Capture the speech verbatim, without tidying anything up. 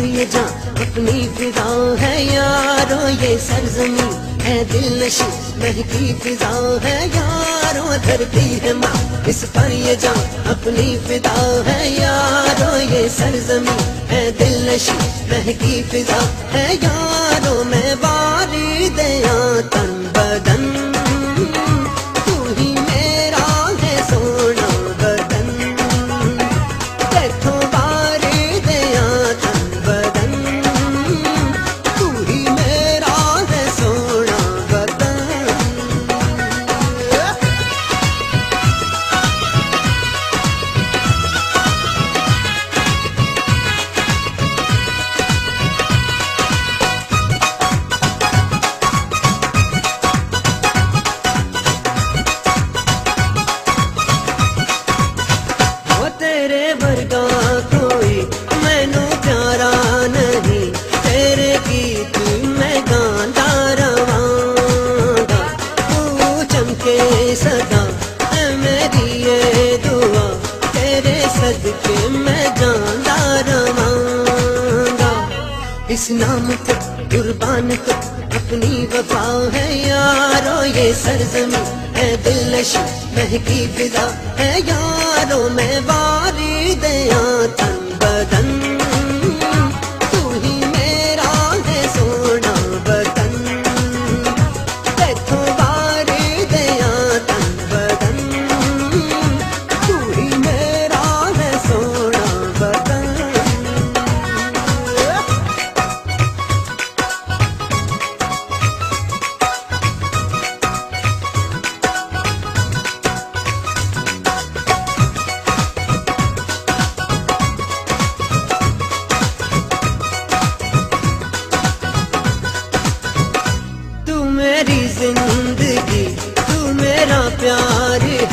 ये जान अपनी फिजा है यारो, ये सरजमी है दिलनशी महकी फिजा है यारो, धरती है माँ इस पर ये जान अपनी फिदा है यारो, ये सरजमी है दिलनशी महकी फिजा है यारो। मैं बारी दया तन बदन, तू ही मेरा है सोना बदन, देखो बारी दया तन बदन, तू ही मेरा है सोना बदन। तेरे वर्गा कोई मैनू प्यारा नहीं, तेरे गीत मैं गांदा रवांगा, तू चमके सदा है मेरी ये दुआ, तेरे सदके मैं जांदा रवांगा। इस नाम को कुर्बान को अपनी वफा है यारो, ये सरजमी है दिलनशी महकी फिजा है यारो। मैं बारी दया तन बदन, तू ही मेरा है सोना बदन, देखो बारी दया तन बदन, तू ही मेरा है सोना बदन। मेरी जिंदगी तू मेरा प्यार